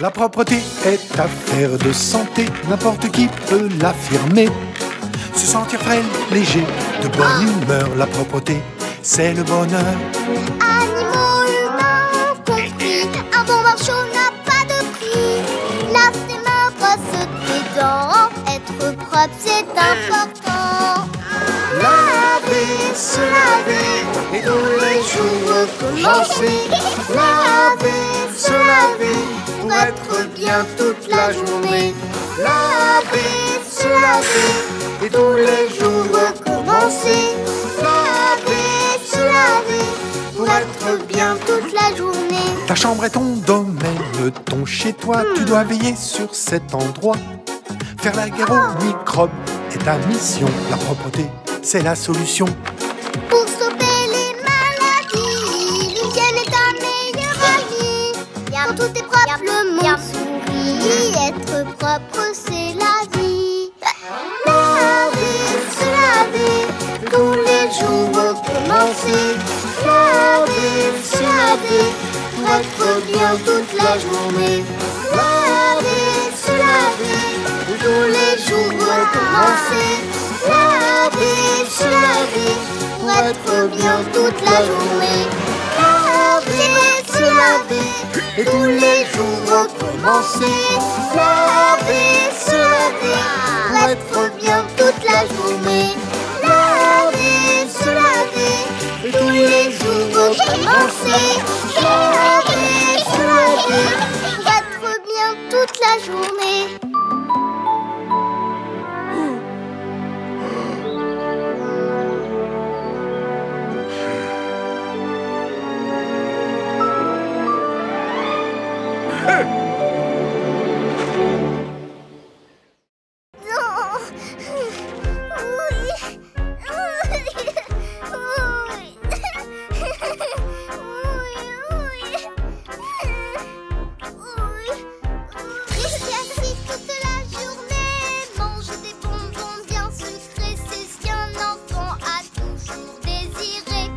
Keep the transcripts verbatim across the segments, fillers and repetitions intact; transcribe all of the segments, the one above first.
La propreté est affaire de santé, n'importe qui peut l'affirmer. Se sentir frais, léger, de bonne humeur, la propreté, c'est le bonheur. Animaux humains compris, un bon marchot n'a pas de prix. Lave tes mains, brosse tes dents, être propre c'est important. Laver, se laver, et tous les jours recommencer. Laver, se laver, pour être bien toute la journée. Laver, se laver, et tous les jours recommencer. Laver, se laver, pour être bien toute la journée. Ta chambre est ton domaine, ton chez-toi, tu dois veiller sur cet endroit. Faire la guerre aux microbes est ta mission, la propreté, c'est la solution. Pour stopper les maladies, l'hygiène est ta meilleure amie. Quand tout est propre, le monde sourit. Être propre, c'est la vie. Laver, se laver, tous les jours recommencer. Laver, se laver, pour être bien toute la journée. Laver, se laver, tous les jours recommencer. Laver, se laver, pour être bien toute la journée. Laver, se laver, et tous les jours recommencer. Laver, se laver, pour être bien toute la journée. Laver, se laver, et tous les jours recommencer. Laver, se laver, Pour être bien toute la journée. Rester assis toute la journée, manger des bonbons bien sucrés, c'est ce qu'un enfant a toujours désiré.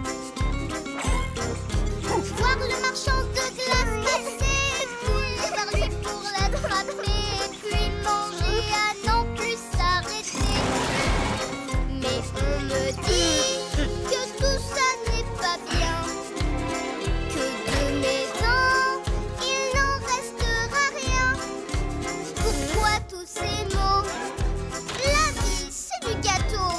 Voir le marchand de glace passer, courir vers lui pour l'attraper, puis manger à n'en plus s'arrêter. Mais on me dit que tout ça n'est pas bien, que de mes dents, il n'en restera rien. Pourquoi tous ces mots? La vie, c'est du gâteau.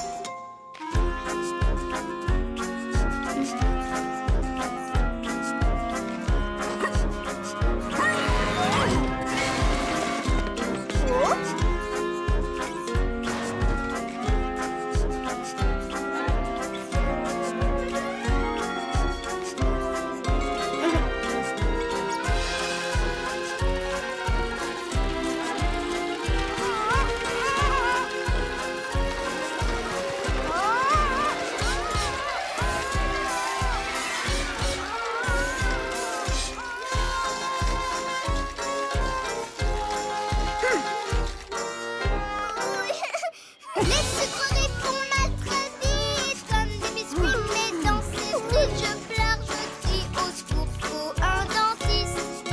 Les sucreries font mal très vite, comme des biscuits, mais dans ces frites je pleure, je crie au secours, faut un dentiste.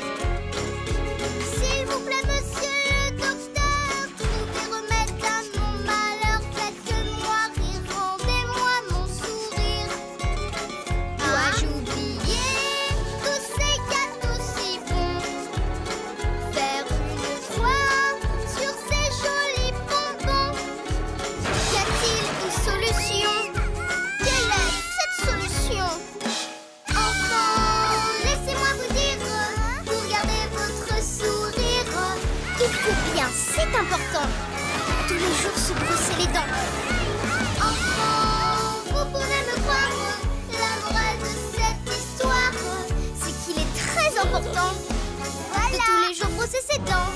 S'il vous plaît, monsieur le docteur, trouvez remède à mon malheur, faites-moi rire, rendez-moi mon sourire. Dois-je oublier tous ces gâteaux si bons, faire une fois sur ces jolis bonbons? Y a-t-il une solution? Quelle est cette solution? Enfant, laissez-moi vous dire, pour garder votre sourire, il faut bien, c'est important, tous les jours se brosser les dents. Enfant, vous pouvez me croire, la morale de cette histoire, c'est qu'il est très important de tous les jours brosser ses dents.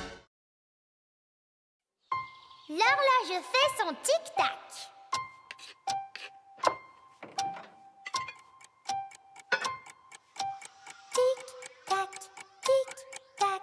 L'horloge fait son tic-tac. Tic-tac, tic-tac,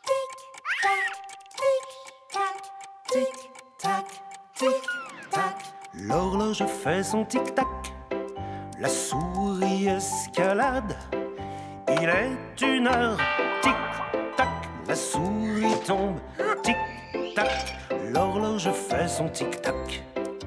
tic-tac, tic-tac, tic-tac, tic-tac. L'horloge fait son tic-tac, la souris escalade. Il est une heure, tic-tac. souris tombe. Tic-tac, l'horloge fait son tic-tac.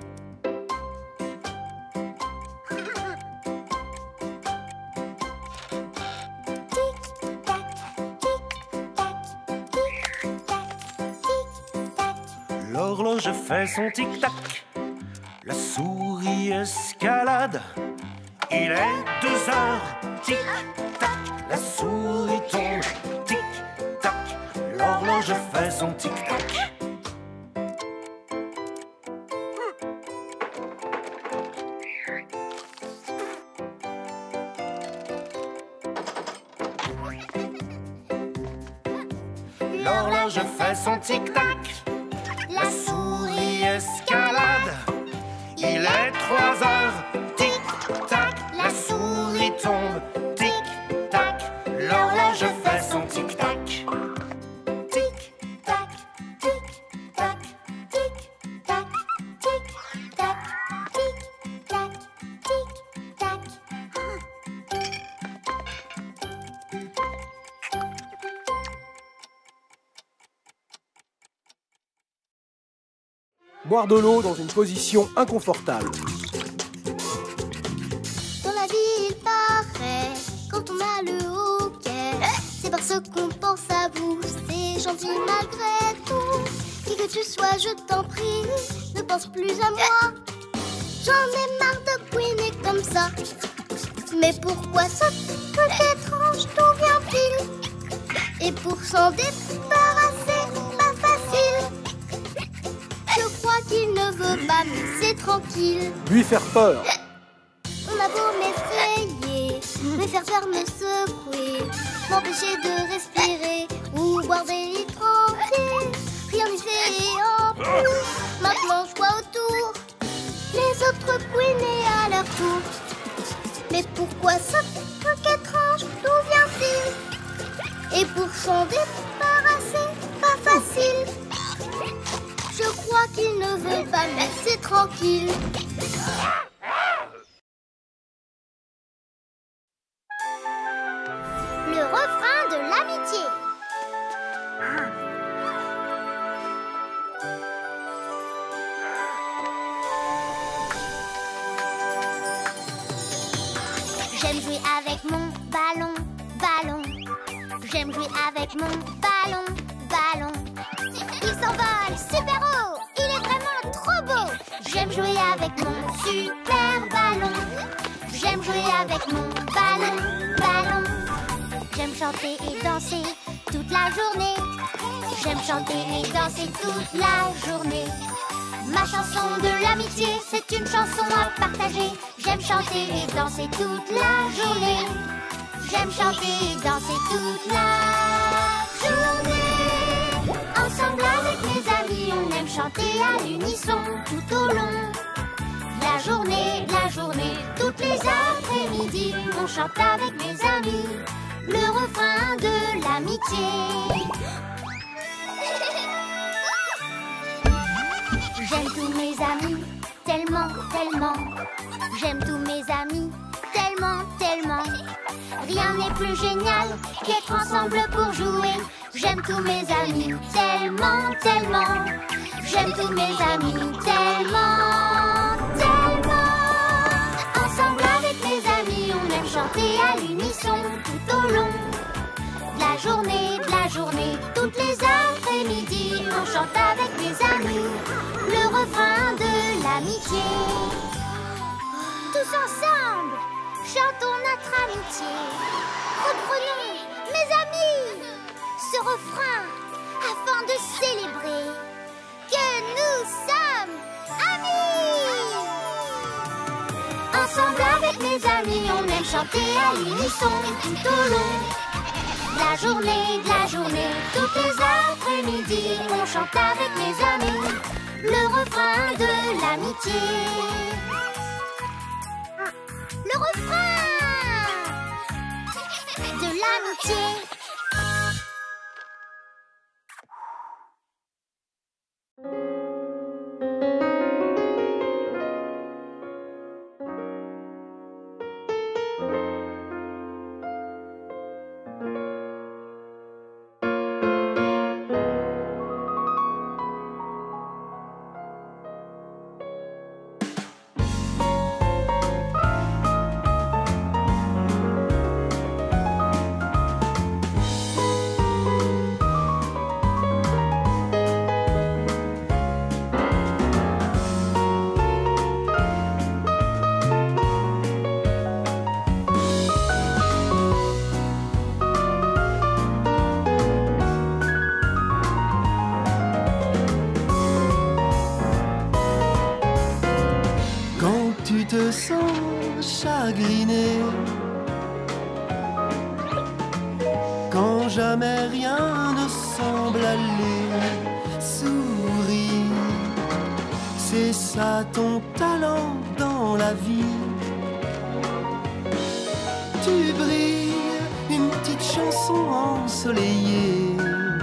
L'horloge fait son tic-tac, la souris escalade. Il est deux heures, tic-tac, la souris tombe. Tic-tac, l'horloge fait son tic-tac. L'horloge fait son tic-tac, la souris escalade. Il est trois heures, tic-tac, la souris tombe. Tic-tac, l'horloge fait son tic-tac. Tic-tac, tic-tac, tic-tac, tic-tac, tic-tac, tic-tac. Boire de l'eau dans une position inconfortable. Dans la vie, il paraît, quand on a le hoquet, c'est parce qu'on pense à vous, c'est gentil malgré tout. Qui que tu sois, je t'en prie, ne pense plus à moi. J'en ai marre de couiner comme ça. Mais pourquoi ce truc étrange, d'où vient-il? Et pour s'en débarrasser, pas facile. Je crois qu'il ne veut pas me laisser tranquille. Lui faire peur. On a beau m'effrayer, me faire peur, me secouer, m'empêcher de respirer ou boire des litres entiers. Rien n'y fait et en plus, maintenant je vois autour les autres couiner à leur tour. Mais pourquoi ce truc étrange, d'où vient-il? Et pour s'en débarrasser, pas facile. Je crois qu'il ne veut pas me laisser tranquille. Le refrain de l'amitié. J'aime jouer avec mon ballon, ballon. J'aime jouer avec mon ballon, ballon. Il s'envole super haut, il est vraiment trop beau. J'aime jouer avec mon super ballon. J'aime jouer avec mon ballon, ballon. J'aime chanter et danser toute la journée. J'aime chanter et danser toute la journée. Ma chanson de l'amitié, c'est une chanson à partager. J'aime chanter et danser toute la journée. J'aime chanter et danser toute la journée. Ensemble avec mes amis, on aime chanter à l'unisson tout au long. La journée, la journée, toutes les après-midi, on chante avec mes amis le refrain de l'amitié. J'aime tous mes amis, tellement, tellement. J'aime tous mes amis, tellement, tellement. Rien n'est plus génial qu'être ensemble pour jouer. J'aime tous mes amis, tellement, tellement. J'aime tous mes amis, tellement, tellement. Ensemble avec mes amis, on aime chanter à l'unisson tout au long. De la journée, de la journée, toutes les après-midi, on chante avec mes amis le refrain de l'amitié. Tous ensemble, chantons notre amitié. Reprenons, mes amis, ce refrain afin de célébrer que nous sommes amis. Ensemble avec mes amis, on aime chanter à l'unisson tout au long. La journée, de la journée, toutes les après-midi, on chante avec mes amis le refrain de l'amitié. Le refrain de l'amitié. me sens chagriné. Quand jamais rien ne semble aller, souris. C'est ça ton talent dans la vie. Tu brilles, une petite chanson ensoleillée.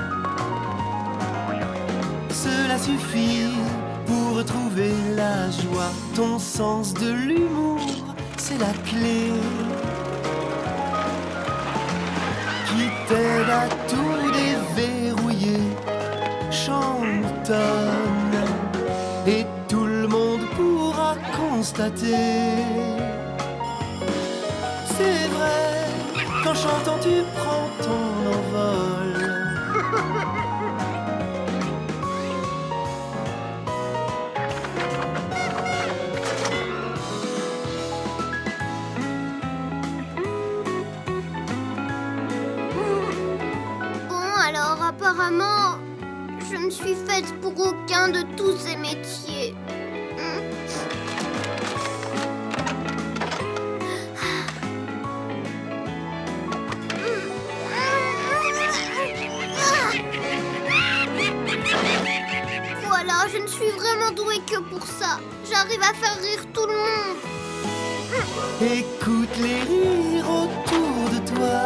Cela suffit pour retrouver la joie. Ton sens de l'humour, c'est la clé qui t'aide à tout déverrouiller. Chantonne et tout le monde pourra constater. C'est vrai, qu'en chantant tu prends ton envol. Apparemment, je ne suis faite pour aucun de tous ces métiers. Voilà, je ne suis vraiment douée que pour ça. J'arrive à faire rire tout le monde. Écoute les rires autour de toi.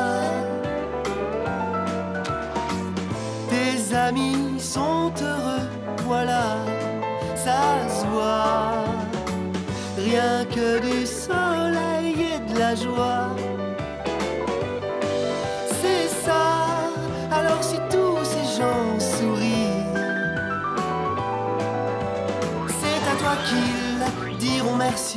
Tes amis sont heureux, voilà, ça se voit. Rien que du soleil et de la joie. C'est ça, alors si tous ces gens sourient, c'est à toi qu'ils diront merci.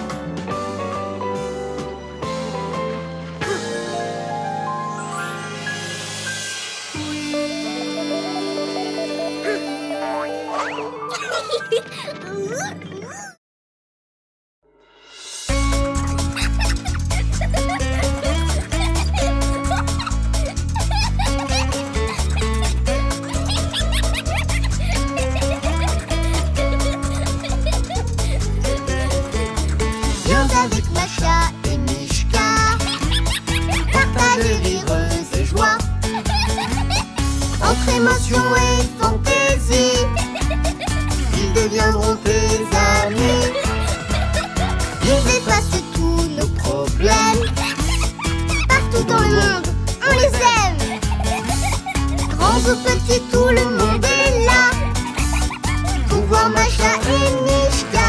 Émotion et fantaisie, ils deviendront tes amis. Ils effacent tous nos problèmes. Partout dans le monde, on les aime. Grands ou petits, tout le monde est là pour voir Masha et Mishka.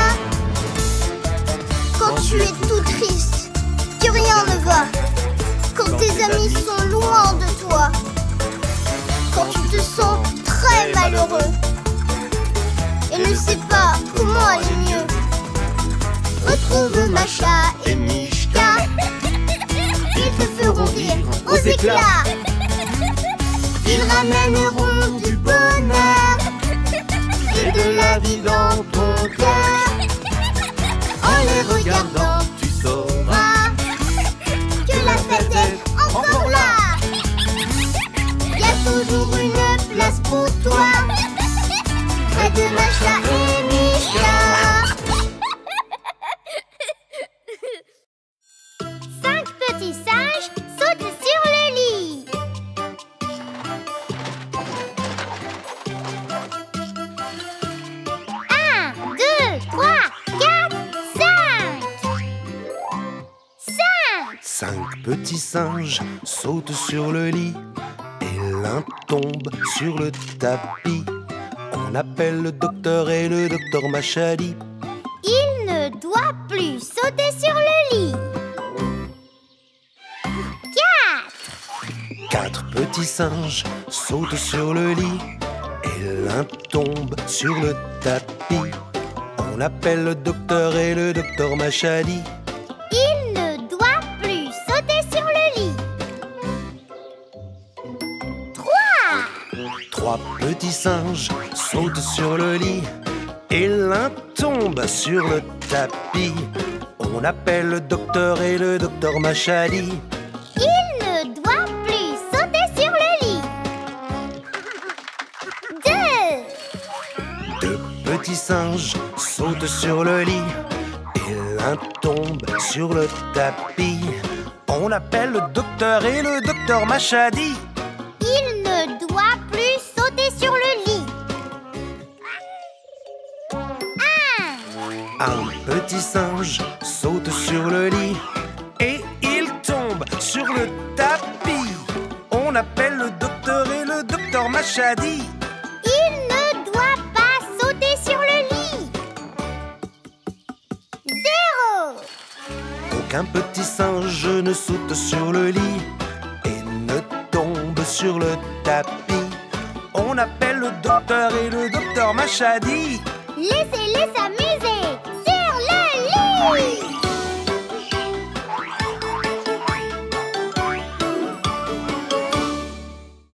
Quand tu es tout triste, que rien ne va, quand tes amis sont loin de toi, quand tu te sens très malheureux et ne sais pas comment aller mieux, retrouve Masha et Mishka. Ils te feront rire aux éclats. Ils ramèneront du bonheur et de la vie dans ton cœur. En les regardant, tu sauras que la fête est encore là. Toujours une place pour toi, près de Masha et Mishka. Cinq petits singes sautent sur le lit. Un, deux, trois, quatre, cinq. Cinq. Cinq petits singes sautent sur le lit. L'un tombe sur le tapis. On appelle le docteur et le docteur Masha dit: il ne doit plus sauter sur le lit. Quatre. Quatre petits singes sautent sur le lit et l'un tombe sur le tapis. On appelle le docteur et le docteur Masha dit: il ne doit plus sauter sur le lit. Trois petits singes sautent sur le lit et l'un tombe sur le tapis. On appelle le docteur et le docteur Masha dit: il ne doit plus sauter sur le lit. Deux. Deux petits singes sautent sur le lit et l'un tombe sur le tapis. On appelle le docteur et le docteur Machadi. Il ne doit plus sauter sur le lit. Un. Un petit singe saute sur le lit et il tombe sur le tapis. On appelle le docteur et le docteur Machadi. Il ne doit pas sauter sur le lit. Zéro. Aucun petit singe ne saute sur le lit et ne tombe sur le tapis. On appelle le docteur et le docteur Machadi. Laissez-les s'amuser sur le lit.